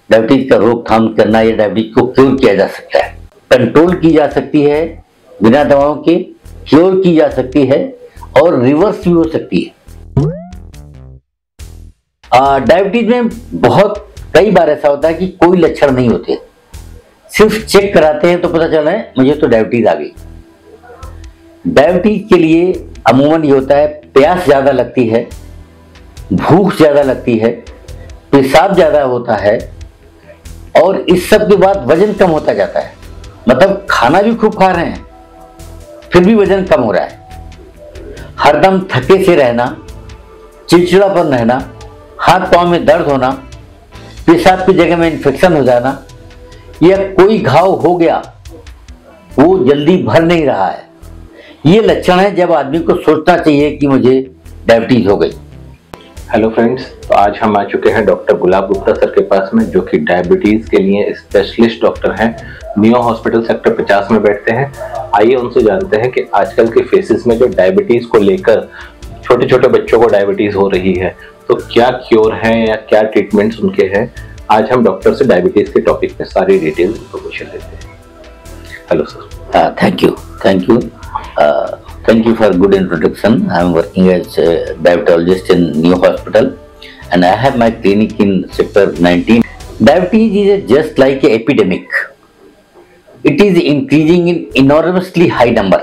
Diabetes का रोकथाम करना या डायबिटीज को क्योर किया जा सकता है। कंट्रोल की जा सकती है बिना दवाओं के, क्योर की जा सकती है और रिवर्स भी हो सकती है। डायबिटीज में बहुत कई बार ऐसा होता है कि कोई लक्षण नहीं होते, सिर्फ चेक कराते हैं तो पता चला है मुझे तो डायबिटीज आ गई। डायबिटीज के लिए अमूमन ये होता है प्यास ज्यादा लगती है, भूख ज्यादा लगती है, पेशाब ज्यादा होता है और इस सब के बाद वजन कम होता जाता है। मतलब खाना भी खूब खा रहे हैं फिर भी वजन कम हो रहा है। हरदम थके से रहना, चिड़चिड़ापन रहना, हाथ पांव में दर्द होना, पेशाब की जगह में इन्फेक्शन हो जाना या कोई घाव हो गया वो जल्दी भर नहीं रहा है, ये लक्षण है जब आदमी को सोचना चाहिए कि मुझे डायबिटीज हो गई। हेलो फ्रेंड्स, तो आज हम आ चुके हैं डॉक्टर गुलाब गुप्ता सर के पास में, जो कि डायबिटीज के लिए स्पेशलिस्ट डॉक्टर हैं। नियो हॉस्पिटल सेक्टर 50 में बैठते हैं। आइए उनसे जानते हैं कि आजकल के फेसेस में जो डायबिटीज को लेकर छोटे छोटे बच्चों को डायबिटीज हो रही है तो क्या क्योर है या क्या ट्रीटमेंट्स उनके हैं। आज हम डॉक्टर से डायबिटीज के टॉपिक में सारी डिटेल इन्फॉर्मेशन लेते हैं। Hello sir. Thank you for good introduction. I am working as a diabetologist in New Hospital and I have my clinic in sector 19. Diabetes is just like an epidemic. It is increasing in enormously high number.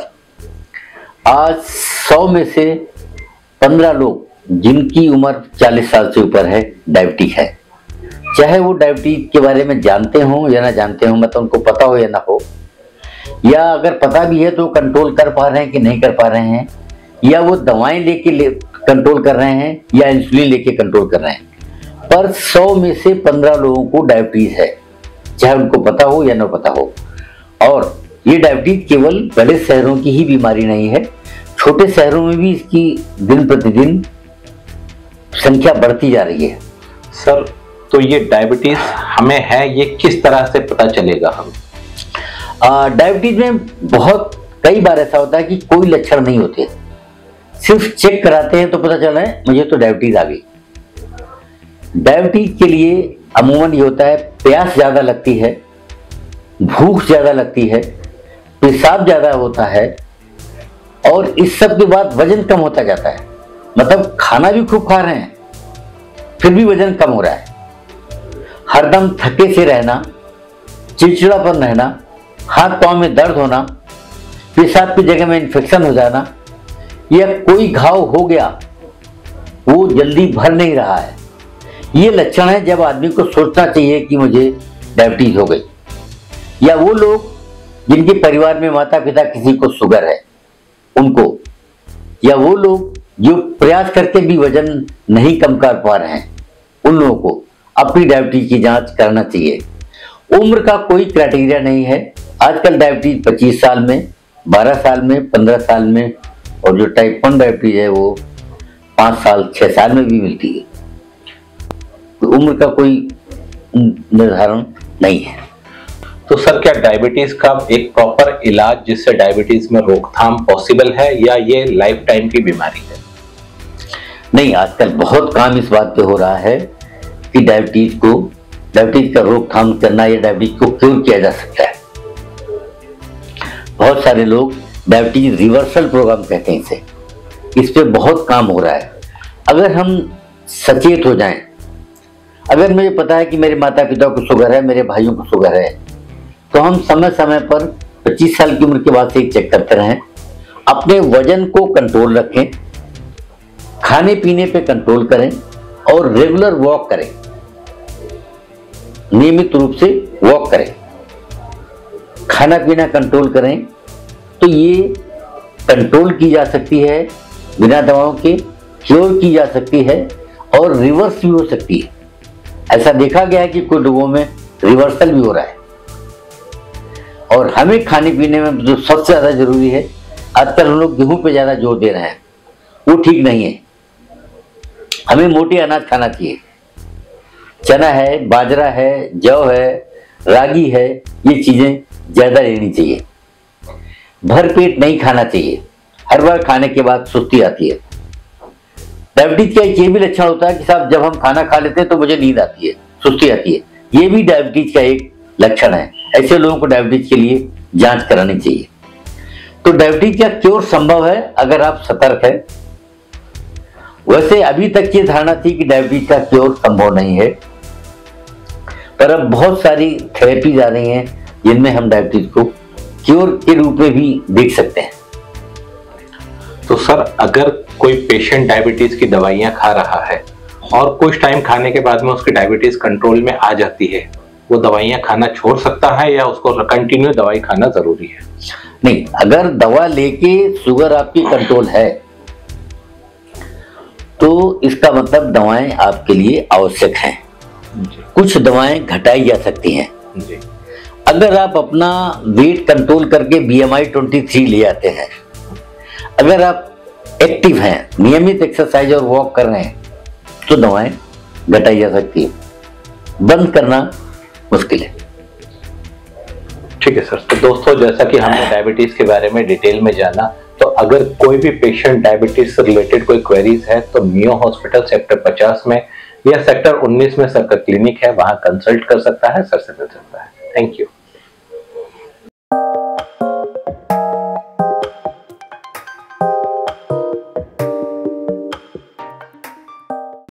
आज 100 में से 15 लोग जिनकी उम्र 40 साल से ऊपर है डायबिटीज है। चाहे वो डायबिटीज के बारे में जानते हो या ना जानते हो, मतलब उनको पता हो या ना हो, या अगर पता भी है तो कंट्रोल कर पा रहे हैं कि नहीं कर पा रहे हैं, या वो दवाएं लेके कंट्रोल कर रहे हैं या इंसुलिन लेके कंट्रोल कर रहे हैं, पर 100 में से 15 लोगों को डायबिटीज है, चाहे उनको पता हो या ना पता हो। और ये डायबिटीज केवल बड़े शहरों की ही बीमारी नहीं है, छोटे शहरों में भी इसकी दिन प्रतिदिन संख्या बढ़ती जा रही है। सर, तो ये डायबिटीज हमें है, ये किस तरह से पता चलेगा हम? डायबिटीज में बहुत कई बार ऐसा होता है कि कोई लक्षण नहीं होते, सिर्फ चेक कराते हैं तो पता चला है मुझे तो डायबिटीज आ गई। डायबिटीज के लिए अमूमन ये होता है प्यास ज्यादा लगती है, भूख ज्यादा लगती है, पेशाब ज्यादा होता है और इस सब के बाद वजन कम होता जाता है। मतलब खाना भी खूब खा रहे हैं फिर भी वजन कम हो रहा है। हरदम थके से रहना, चिड़चिड़ापन रहना, हाथ पांव में दर्द होना, पेशाब की जगह में इन्फेक्शन हो जाना या कोई घाव हो गया वो जल्दी भर नहीं रहा है, ये लक्षण है जब आदमी को सोचना चाहिए कि मुझे डायबिटीज हो गई। या वो लोग जिनके परिवार में माता पिता किसी को शुगर है उनको, या वो लोग जो प्रयास करके भी वजन नहीं कम कर पा रहे हैं उन लोगों को अपनी डायबिटीज की जांच करना चाहिए। उम्र का कोई क्राइटेरिया नहीं है। आजकल डायबिटीज 25 साल में, 12 साल में, 15 साल में, और जो टाइप 1 डायबिटीज है वो 5 साल 6 साल में भी मिलती है। तो उम्र का कोई निर्धारण नहीं है। तो सर, क्या डायबिटीज का एक प्रॉपर इलाज जिससे डायबिटीज में रोकथाम पॉसिबल है या ये लाइफ टाइम की बीमारी है? नहीं, आजकल बहुत काम इस बात पे हो रहा है कि डायबिटीज का रोकथाम करना या डायबिटीज को क्योर किया जा सकता है। बहुत सारे लोग डायबिटीज रिवर्सल प्रोग्राम कहते हैं इसे, इस पे बहुत काम हो रहा है। अगर हम सचेत हो जाएं, अगर मुझे पता है कि मेरे माता पिता को शुगर है, मेरे भाइयों को शुगर है, तो हम समय समय पर 25 साल की उम्र के बाद से चेक करते रहें, अपने वजन को कंट्रोल रखें, खाने पीने पे कंट्रोल करें और रेगुलर वॉक करें, नियमित रूप से वॉक करें, खाना पीना कंट्रोल करें, तो ये कंट्रोल की जा सकती है बिना दवाओं के, क्योर की जा सकती है और रिवर्स भी हो सकती है। ऐसा देखा गया है कि कुछ लोगों में रिवर्सल भी हो रहा है। और हमें खाने पीने में जो सबसे ज्यादा जरूरी है, आजकल हम लोग गेहूं पे ज्यादा जोर दे रहे हैं, वो ठीक नहीं है। हमें मोटे अनाज खाना चाहिए, चना है, बाजरा है, जौ है, रागी है, ये चीजें ज्यादा लेनी चाहिए। भरपेट नहीं खाना चाहिए, हर बार खाने के बाद सुस्ती आती है। डायबिटीज का एक ये भी लक्षण होता है कि साहब जब हम खाना खा लेते हैं तो मुझे नींद आती है, सुस्ती आती है, ये भी डायबिटीज का एक लक्षण है। ऐसे लोगों को डायबिटीज के लिए जांच करानी चाहिए। तो डायबिटीज का क्योर संभव है अगर आप सतर्क है। वैसे अभी तक ये धारणा थी कि डायबिटीज का क्योर संभव नहीं है, पर अब बहुत सारी थेरेपीज आ रही हैं जिनमें हम डायबिटीज को क्योर के रूप में भी देख सकते हैं। तो सर, अगर कोई पेशेंट डायबिटीज की दवाइयां खा रहा है और कुछ टाइम खाने के बाद में उसकी डायबिटीज कंट्रोल में आ जाती है, वो दवाइयां खाना छोड़ सकता है या उसको कंटिन्यू दवाई खाना जरूरी है? नहीं, अगर दवा लेके शुगर आपकी कंट्रोल है तो इसका मतलब दवाएं आपके लिए आवश्यक हैं। कुछ दवाएं घटाई जा सकती हैं। अगर आप अपना वेट कंट्रोल करके BMI 23 ले आते हैं, अगर आप एक्टिव हैं, नियमित एक्सरसाइज और वॉक कर रहे हैं, तो दवाएं घटाई जा सकती है, बंद करना मुश्किल है। ठीक है सर। तो दोस्तों, जैसा कि हमने डायबिटीज के बारे में डिटेल में जाना, तो अगर कोई भी पेशेंट डायबिटीज से रिलेटेड कोई क्वेरीज है तो नियो हॉस्पिटल सेक्टर 50 में या सेक्टर 19 में सर का क्लिनिक है, वहां कंसल्ट कर सकता है, सर से मिल सकता है। Thank you.